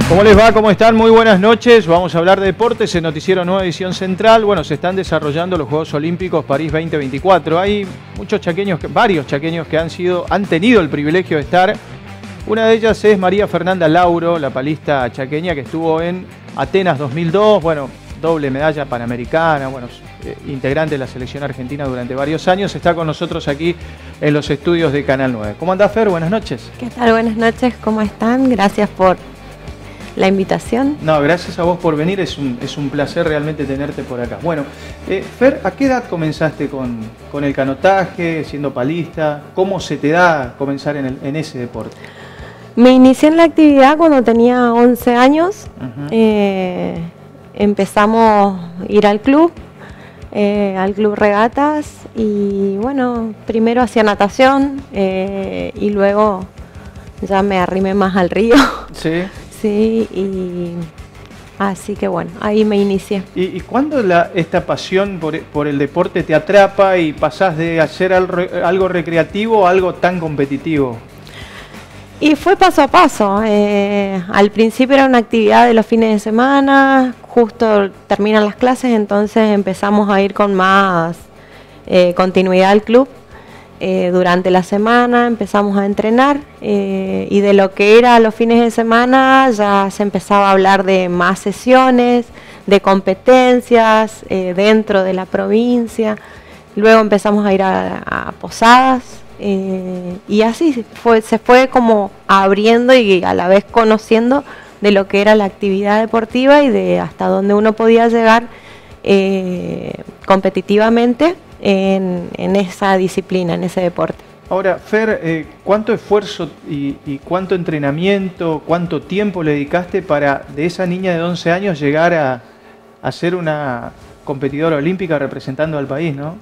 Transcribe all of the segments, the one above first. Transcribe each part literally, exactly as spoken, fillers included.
¿Cómo les va? ¿Cómo están? Muy buenas noches. Vamos a hablar de deportes en Noticiero Nueva Edición Central. Bueno, se están desarrollando los Juegos Olímpicos París veinte veinticuatro. Hay muchos chaqueños, varios chaqueños que han sido, han tenido el privilegio de estar. Una de ellas es María Fernanda Lauro, la palista chaqueña que estuvo en Atenas dos mil dos. Bueno, doble medalla panamericana, bueno, eh, integrante de la selección argentina durante varios años. Está con nosotros aquí en los estudios de Canal nueve. ¿Cómo andás, Fer? Buenas noches. ¿Qué tal? Buenas noches. ¿Cómo están? Gracias por la invitación. No, gracias a vos por venir, es un, es un placer realmente tenerte por acá. Bueno, eh, Fer, ¿a qué edad comenzaste con, con el canotaje, siendo palista? ¿Cómo se te da comenzar en, el, en ese deporte? Me inicié en la actividad cuando tenía once años. Uh-huh. eh, empezamos a ir al club, eh, al club regatas, y bueno, primero hacía natación eh, y luego ya me arrimé más al río. Sí. Sí, y así que bueno, ahí me inicié. ¿Y, y cuándo la, esta pasión por, por el deporte te atrapa y pasás de hacer algo, algo recreativo a algo tan competitivo? Y fue paso a paso. Eh, al principio era una actividad de los fines de semana, justo terminan las clases, entonces empezamos a ir con más eh, continuidad al club. Eh, durante la semana empezamos a entrenar eh, y de lo que era los fines de semana ya se empezaba a hablar de más sesiones, de competencias eh, dentro de la provincia. Luego empezamos a ir a, a posadas eh, y así fue, se fue como abriendo y a la vez conociendo de lo que era la actividad deportiva y de hasta dónde uno podía llegar eh, competitivamente En, en esa disciplina, en ese deporte. Ahora, Fer, eh, ¿cuánto esfuerzo y, y cuánto entrenamiento, cuánto tiempo le dedicaste para de esa niña de once años llegar a, a ser una competidora olímpica representando al país, ¿no?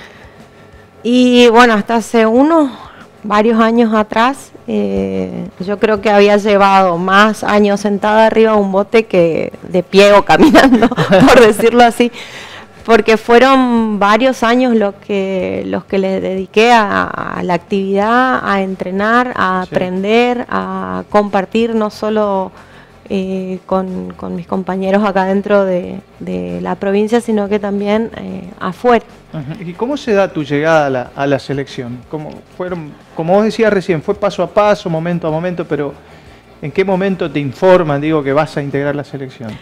Y bueno, hasta hace unos varios años atrás, eh, yo creo que había llevado más años sentada arriba de un bote que de pie o caminando, por decirlo así. Porque fueron varios años los que los que le dediqué a, a la actividad, a entrenar, a sí. aprender, a compartir no solo eh, con, con mis compañeros acá dentro de, de la provincia, sino que también eh, afuera. Uh-huh. ¿Y cómo se da tu llegada a la, a la selección? ¿Cómo fueron, como vos decías recién, fue paso a paso, momento a momento, pero ¿en qué momento te informan, digo, que vas a integrar la selección?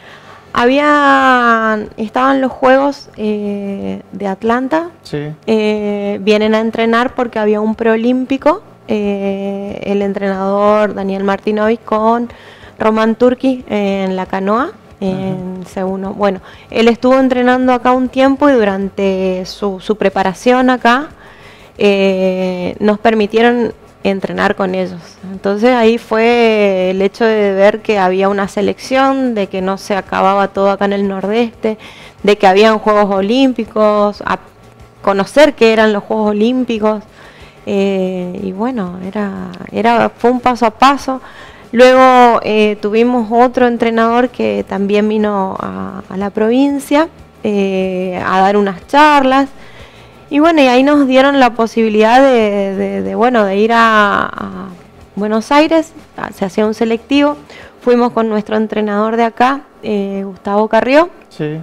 Había, estaban los Juegos eh, de Atlanta, sí. eh, vienen a entrenar porque había un preolímpico, eh, el entrenador Daniel Martinovic con Román Turki eh, en la canoa, en C uno. Bueno, él estuvo entrenando acá un tiempo y durante su, su preparación acá eh, nos permitieron entrenar con ellos. Entonces ahí fue el hecho de ver que había una selección, de que no se acababa todo acá en el Nordeste, de que habían Juegos Olímpicos, a conocer qué eran los Juegos Olímpicos eh, y bueno, era, era fue un paso a paso. Luego eh, tuvimos otro entrenador que también vino a, a la provincia eh, a dar unas charlas. Y bueno, y ahí nos dieron la posibilidad de, de, de bueno, de ir a, a Buenos Aires, se hacía un selectivo, fuimos con nuestro entrenador de acá, eh, Gustavo Carrió, sí.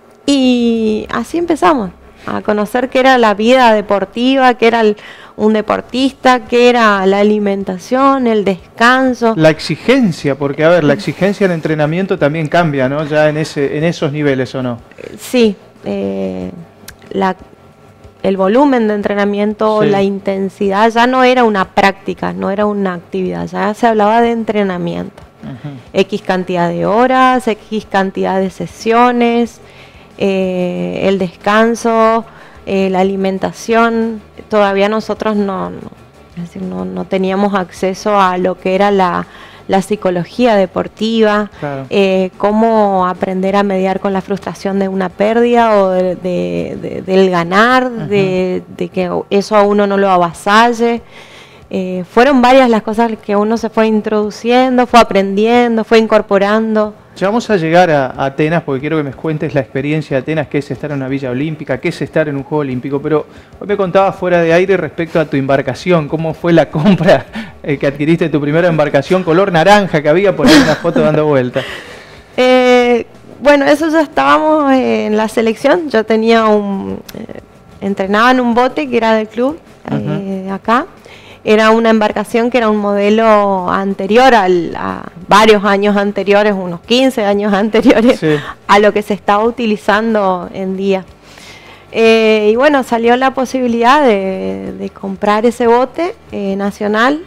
Y así empezamos a conocer qué era la vida deportiva, qué era el, un deportista, qué era la alimentación, el descanso. La exigencia, porque a ver, la exigencia en entrenamiento también cambia, ¿no? Ya en, ese, en esos niveles, ¿o no? Sí, eh, la... el volumen de entrenamiento, sí. La intensidad, ya no era una práctica, no era una actividad, ya se hablaba de entrenamiento. Uh-huh. X cantidad de horas, X cantidad de sesiones, eh, el descanso, eh, la alimentación. Todavía nosotros no, no, es decir, no, no teníamos acceso a lo que era la... la psicología deportiva, claro. eh, cómo aprender a mediar con la frustración de una pérdida o de, de, de, del ganar, uh-huh. de, de que eso a uno no lo avasalle. Eh, fueron varias las cosas que uno se fue introduciendo, fue aprendiendo, fue incorporando. Ya vamos a llegar a, a Atenas, porque quiero que me cuentes la experiencia de Atenas, qué es estar en una villa olímpica, qué es estar en un juego olímpico, pero hoy me contabas fuera de aire respecto a tu embarcación, cómo fue la compra eh, que adquiriste tu primera embarcación color naranja, que había por ahí una foto dando vuelta? Eh, bueno, eso ya estábamos en la selección. Yo tenía un... Eh, entrenaba en un bote que era del club, eh, uh-huh. acá. Era una embarcación que era un modelo anterior al, a varios años anteriores, unos quince años anteriores, sí. a lo que se estaba utilizando en día. Eh, y bueno, salió la posibilidad de, de comprar ese bote eh, nacional.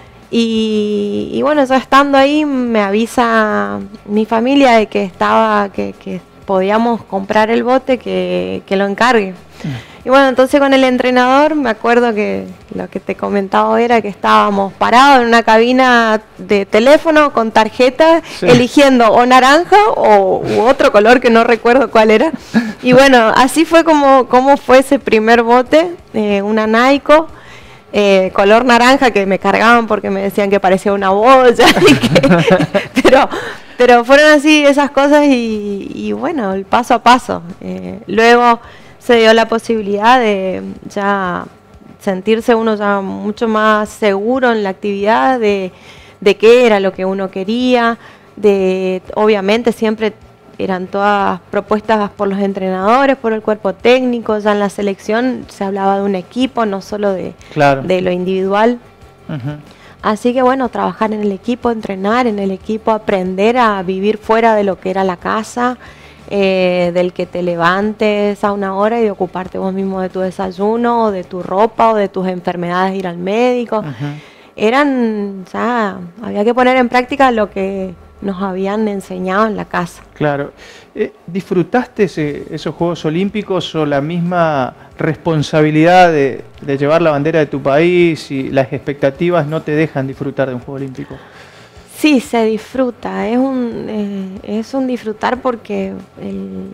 Y, y bueno, ya estando ahí me avisa mi familia de que estaba, que, que podíamos comprar el bote, que, que lo encargue. Mm. Y bueno, entonces con el entrenador me acuerdo que lo que te comentaba era que estábamos parados en una cabina de teléfono con tarjeta, sí. eligiendo o naranja o u otro color que no recuerdo cuál era. Y bueno, así fue como, como fue ese primer bote, eh, una Naiko. Eh, color naranja, que me cargaban porque me decían que parecía una boya y que, pero, pero fueron así esas cosas y, y bueno, el paso a paso. Eh, luego se dio la posibilidad de ya sentirse uno ya mucho más seguro en la actividad, de, de qué era lo que uno quería, de obviamente siempre eran todas propuestas por los entrenadores, por el cuerpo técnico. Ya en la selección se hablaba de un equipo, no solo de, claro. de lo individual. Uh-huh. Así que bueno, trabajar en el equipo, entrenar en el equipo, aprender a vivir fuera de lo que era la casa, eh, del que te levantes a una hora y de ocuparte vos mismo de tu desayuno, o de tu ropa, o de tus enfermedades, ir al médico. Uh-huh. Eran, ya, había que poner en práctica lo que nos habían enseñado en la casa. Claro. Eh, ¿Disfrutaste ese, esos Juegos Olímpicos o la misma responsabilidad de, de llevar la bandera de tu país y las expectativas no te dejan disfrutar de un Juego Olímpico? Sí, se disfruta. Es un, eh, es un disfrutar porque el,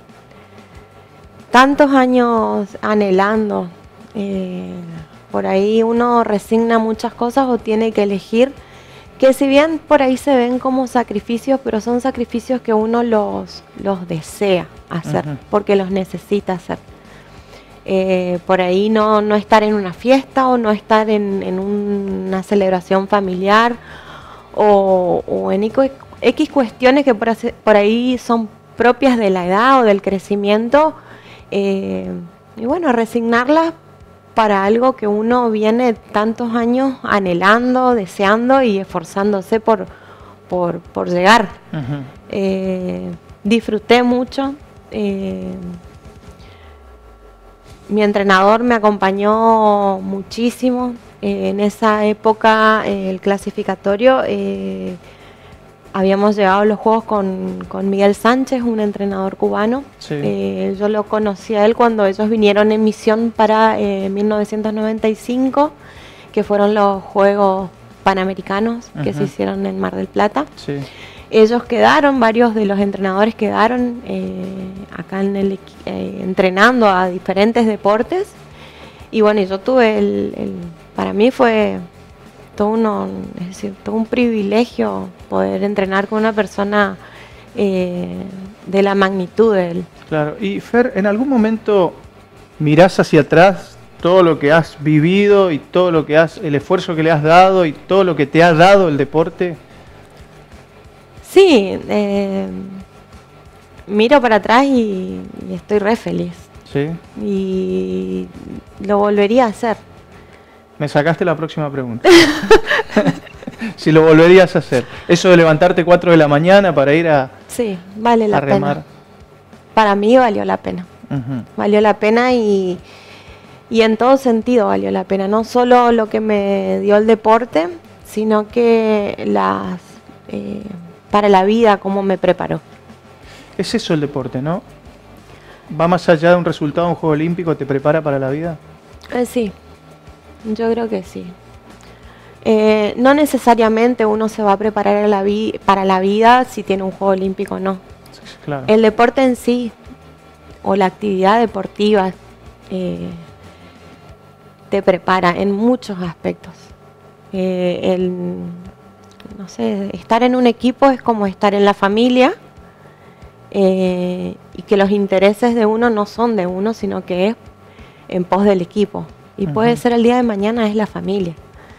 tantos años anhelando, eh, por ahí uno resigna muchas cosas o tiene que elegir, que si bien por ahí se ven como sacrificios, pero son sacrificios que uno los, los desea hacer, uh-huh. porque los necesita hacer. Eh, por ahí no, no estar en una fiesta o no estar en, en una celebración familiar o, o en X cuestiones que por, hacer, por ahí son propias de la edad o del crecimiento, eh, y bueno, resignarlas para algo que uno viene tantos años anhelando, deseando y esforzándose por, por, por llegar. Uh-huh. Eh, disfruté mucho. Eh, mi entrenador me acompañó muchísimo. Eh, en esa época, eh, el clasificatorio, eh, habíamos llegado a los Juegos con, con Miguel Sánchez, un entrenador cubano. Sí. Eh, yo lo conocí a él cuando ellos vinieron en misión para eh, mil novecientos noventa y cinco, que fueron los Juegos Panamericanos, uh-huh. que se hicieron en Mar del Plata. Sí. Ellos quedaron, varios de los entrenadores quedaron eh, acá en el, eh, entrenando a diferentes deportes. Y bueno, yo tuve el, el para mí fue todo, uno, es decir, todo un privilegio poder entrenar con una persona eh, de la magnitud de él. Claro, y Fer, ¿en algún momento mirás hacia atrás todo lo que has vivido y todo lo que has, el esfuerzo que le has dado y todo lo que te ha dado el deporte? Sí, eh, miro para atrás y, y estoy re feliz. Sí. Y lo volvería a hacer. Me sacaste la próxima pregunta. Si lo volverías a hacer. Eso de levantarte cuatro de la mañana para ir a Sí, vale la a remar. pena. Para mí valió la pena. Uh-huh. Valió la pena y, y en todo sentido valió la pena. No solo lo que me dio el deporte, sino que las eh, para la vida, cómo me preparó. Es eso el deporte, ¿no? ¿Va más allá de un resultado de un Juego Olímpico? ¿Te prepara para la vida? Eh, sí, yo creo que sí. Eh, no necesariamente uno se va a preparar a la vi- para la vida si tiene un Juego Olímpico o no. Sí, claro. El deporte en sí, o la actividad deportiva, eh, te prepara en muchos aspectos. Eh, el, no sé, estar en un equipo es como estar en la familia, eh, y que los intereses de uno no son de uno, sino que es en pos del equipo. Y uh-huh. puede ser el día de mañana es la familia.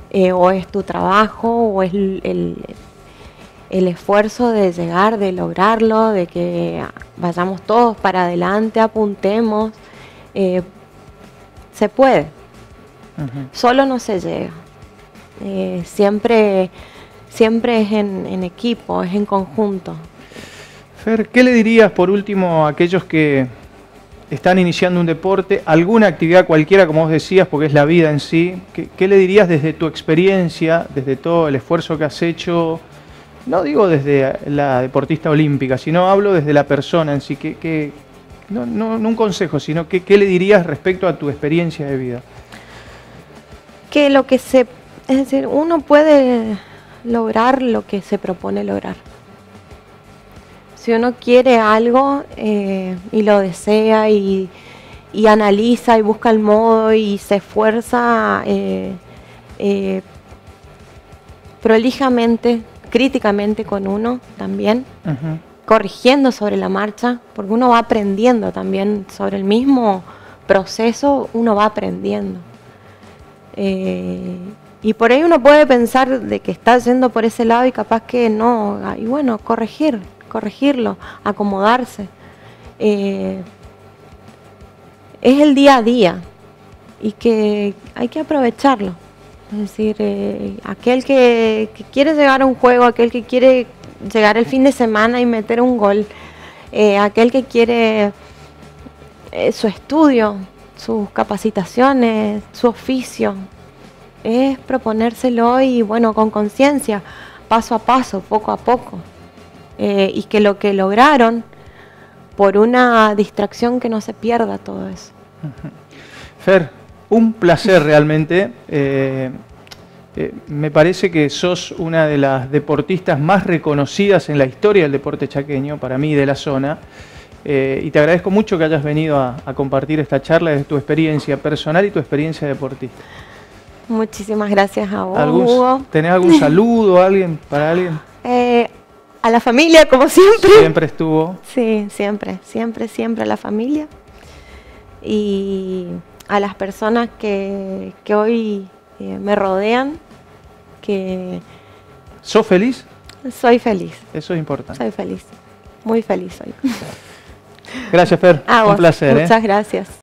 eh, o es tu trabajo, o es el, el, el esfuerzo de llegar, de lograrlo, de que vayamos todos para adelante, apuntemos. Eh, se puede. Uh-huh. Solo no se llega. Eh, siempre, siempre es en, en equipo, es en conjunto. Fer, ¿qué le dirías por último a aquellos que están iniciando un deporte, alguna actividad cualquiera, como vos decías, porque es la vida en sí? ¿Qué, qué le dirías desde tu experiencia, desde todo el esfuerzo que has hecho? No digo desde la deportista olímpica, sino hablo desde la persona en sí. ¿Qué, qué, no, no, no un consejo, sino que, qué le dirías respecto a tu experiencia de vida? Que lo que se... Es decir, uno puede lograr lo que se propone lograr. Si uno quiere algo eh, y lo desea y, y analiza y busca el modo y se esfuerza eh, eh, prolijamente, críticamente con uno también, uh-huh. corrigiendo sobre la marcha, porque uno va aprendiendo también sobre el mismo proceso, uno va aprendiendo. Eh, y por ahí uno puede pensar de que está yendo por ese lado y capaz que no, y bueno, corregir. corregirlo, acomodarse. Eh, es el día a día y que hay que aprovecharlo. Es decir, eh, aquel que, que quiere llegar a un juego, aquel que quiere llegar el fin de semana y meter un gol, eh, aquel que quiere eh, su estudio, sus capacitaciones, su oficio, es proponérselo y bueno, con conciencia, paso a paso, poco a poco. Eh, y que lo que lograron, por una distracción, que no se pierda todo eso. Fer, un placer realmente. Eh, eh, me parece que sos una de las deportistas más reconocidas en la historia del deporte chaqueño, para mí, de la zona. Eh, y te agradezco mucho que hayas venido a, a compartir esta charla de tu experiencia personal y tu experiencia deportista. Muchísimas gracias a vos, ¿Algún, Hugo. ¿Tenés algún saludo a alguien, para alguien? Eh, A la familia, como siempre. Siempre estuvo. Sí, siempre, siempre, siempre a la familia. Y a las personas que, que hoy eh, me rodean, que... ¿Sos feliz? Soy feliz. Eso es importante. Soy feliz, muy feliz soy. Gracias, Fer. A Un vos. placer. Muchas ¿eh? gracias.